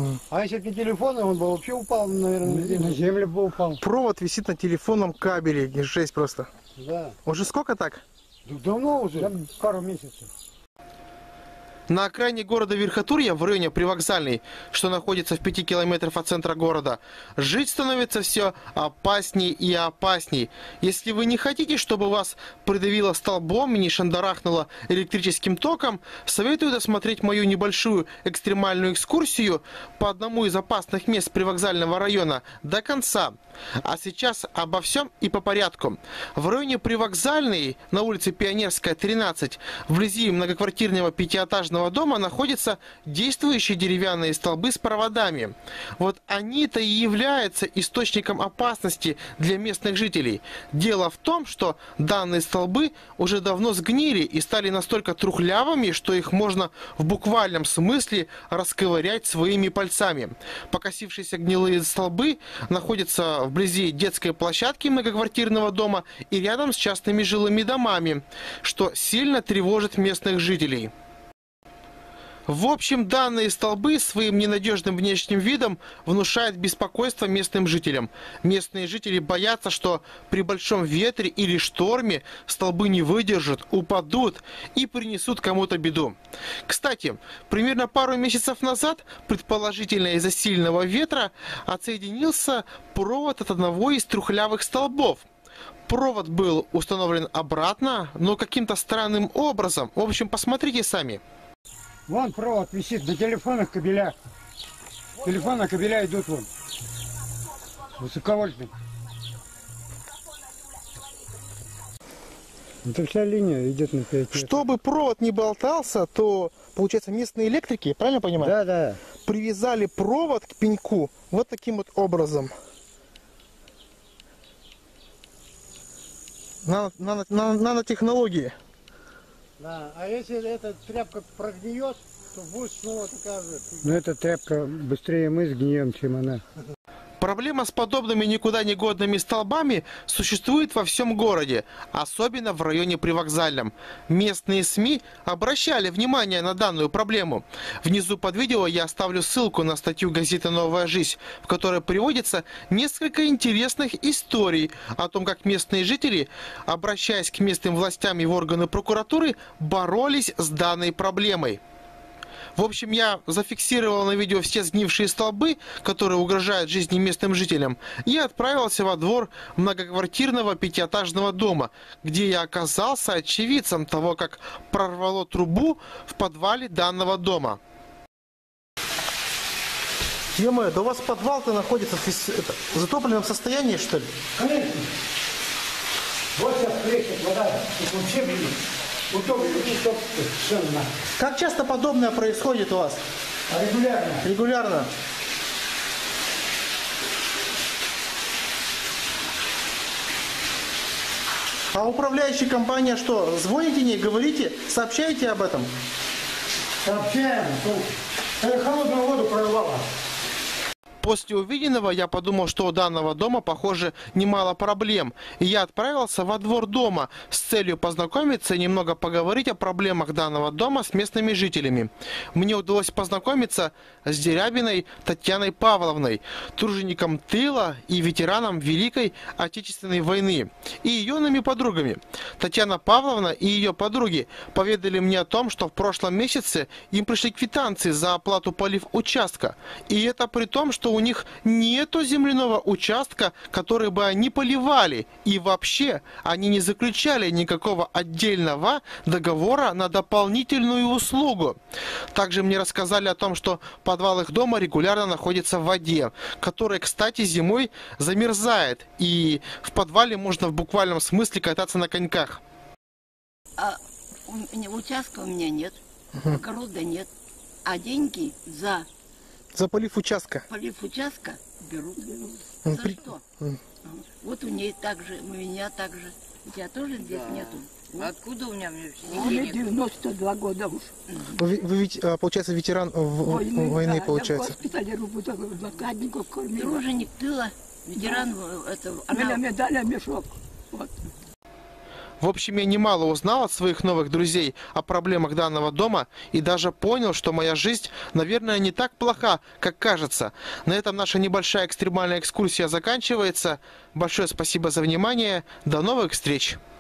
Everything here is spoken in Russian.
А если бы не телефон, он бы вообще упал, наверное, на землю бы упал. Провод висит на телефонном кабеле. Жесть просто. Да. Уже сколько так? Давно уже, пару месяцев. На окраине города Верхотурья, в районе Привокзальный, что находится в 5 километрах от центра города, жить становится все опасней и опасней. Если вы не хотите, чтобы вас придавило столбом и не шандарахнуло электрическим током, советую досмотреть мою небольшую экстремальную экскурсию по одному из опасных мест Привокзального района до конца. А сейчас обо всем и по порядку. В районе Привокзальный, на улице Пионерская, 13, вблизи многоквартирного пятиэтажного дома находятся действующие деревянные столбы с проводами. Вот они-то и являются источником опасности для местных жителей. Дело в том, что данные столбы уже давно сгнили и стали настолько трухлявыми, что их можно в буквальном смысле расковырять своими пальцами. Покосившиеся гнилые столбы находятся вблизи детской площадки многоквартирного дома и рядом с частными жилыми домами, что сильно тревожит местных жителей. В общем, данные столбы своим ненадежным внешним видом внушают беспокойство местным жителям. Местные жители боятся, что при большом ветре или шторме столбы не выдержат, упадут и принесут кому-то беду. Кстати, примерно пару месяцев назад, предположительно из-за сильного ветра, отсоединился провод от одного из трухлявых столбов. Провод был установлен обратно, но каким-то странным образом. В общем, посмотрите сами. Вон провод висит на телефонных кабелях. Телефонные кабеля идут вон. Высоковольтный. Это вся линия идет на 5 метров. Чтобы провод не болтался, то, получается, местные электрики, правильно понимаю? Да, да. Привязали провод к пеньку вот таким вот образом. Нанотехнологии. Да, а если эта тряпка прогниет, то будет снова такая же. Но эта тряпка быстрее мы сгнием, чем она. Проблема с подобными никуда не годными столбами существует во всем городе, особенно в районе Привокзальном. Местные СМИ обращали внимание на данную проблему. Внизу под видео я оставлю ссылку на статью газеты «Новая жизнь», в которой приводится несколько интересных историй о том, как местные жители, обращаясь к местным властям и в органы прокуратуры, боролись с данной проблемой. В общем, я зафиксировал на видео все сгнившие столбы, которые угрожают жизни местным жителям, и отправился во двор многоквартирного пятиэтажного дома, где я оказался очевидцем того, как прорвало трубу в подвале данного дома. Ё-моё, да у вас подвал-то находится в затопленном состоянии, что ли? Конечно. Вот сейчас плещет вода, тут вообще, блин. Как часто подобное происходит у вас? Регулярно. Регулярно. А управляющая компания что? Звоните ей, говорите, сообщаете об этом? Сообщаем. Холодную воду прорвало. После увиденного я подумал, что у данного дома, похоже, немало проблем. И я отправился во двор дома с целью познакомиться и немного поговорить о проблемах данного дома с местными жителями. Мне удалось познакомиться с Дерябиной Татьяной Павловной, тружеником тыла и ветераном Великой Отечественной войны, и ее юными подругами. Татьяна Павловна и ее подруги поведали мне о том, что в прошлом месяце им пришли квитанции за оплату полив участка. И это при том, что у них нету земляного участка, который бы они поливали. И вообще, они не заключали никакого отдельного договора на дополнительную услугу. Также мне рассказали о том, что подвал их дома регулярно находится в воде, которая, кстати, зимой замерзает. И в подвале можно в буквальном смысле кататься на коньках. А участка у меня нет, огорода нет, а деньги за полив участка. Полив участка берут. За что? Вот у ней так же, у меня так же. У тебя тоже здесь нету? Откуда у меня вообще? Мне 92 года уж. Вы ведь, получается, ветеран войны, да, получается. Труженик тыла, ветеран этого. Медаля, мешок. Вот. В общем, я немало узнал от своих новых друзей о проблемах данного дома и даже понял, что моя жизнь, наверное, не так плоха, как кажется. На этом наша небольшая экстремальная экскурсия заканчивается. Большое спасибо за внимание. До новых встреч!